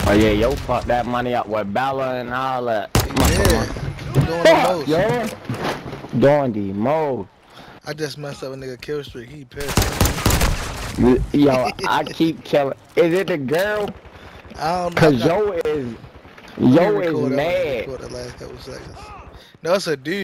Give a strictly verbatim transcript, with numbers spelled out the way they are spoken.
Oh yeah, yo fuck that money up with Bella and all that. Yeah, doing the most. Yo, doing the most. I just messed up a nigga kill streak. He pissed. Yo, I keep killing. Is it the girl? I don't know. Cause yo is, yo is mad. Record the last couple seconds. No, it's a dude.